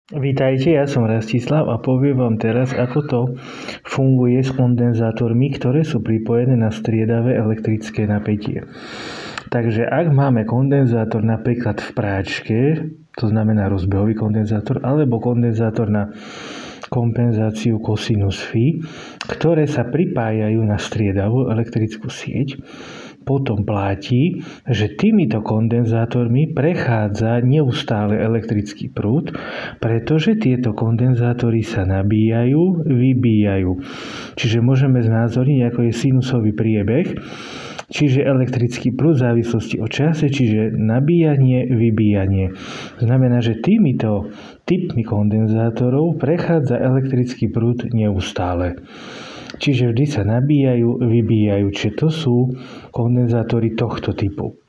Vítajte, ja som Rastislav a poviem vám teraz, ako to funguje s kondenzátormi, ktoré sú pripojené na striedavé elektrické napätie. Takže ak máme kondenzátor napríklad v práčke, to znamená rozbehový kondenzátor, alebo kondenzátor na kompenzáciu kosinus φ, ktoré sa pripájajú na striedavú elektrickú sieť, potom platí, že týmito kondenzátormi prechádza neustále elektrický prúd, pretože tieto kondenzátory sa nabíjajú, vybíjajú. Čiže môžeme znázorniť, ako je sinusový priebeh, čiže elektrický prúd v závislosti od čase, čiže nabíjanie, vybíjanie. Znamená, že týmito typmi kondenzátorov prechádza elektrický prúd neustále. Čiže vždy sa nabíjajú, vybíjajú. Čiže to sú kondenzátory tohto typu.